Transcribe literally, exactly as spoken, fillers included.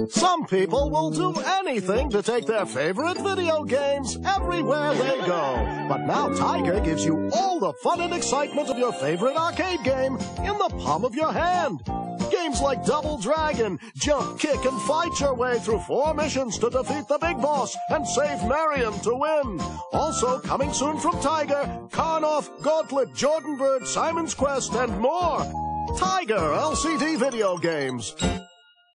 Some people will do anything to take their favorite video games everywhere they go. But now Tiger gives you all the fun and excitement of your favorite arcade game in the palm of your hand. Games like Double Dragon, jump, kick, and fight your way through four missions to defeat the big boss and save Marion to win. Also coming soon from Tiger, Karnoff, Gauntlet, Jordan Bird, Simon's Quest, and more. Tiger L C D Video Games.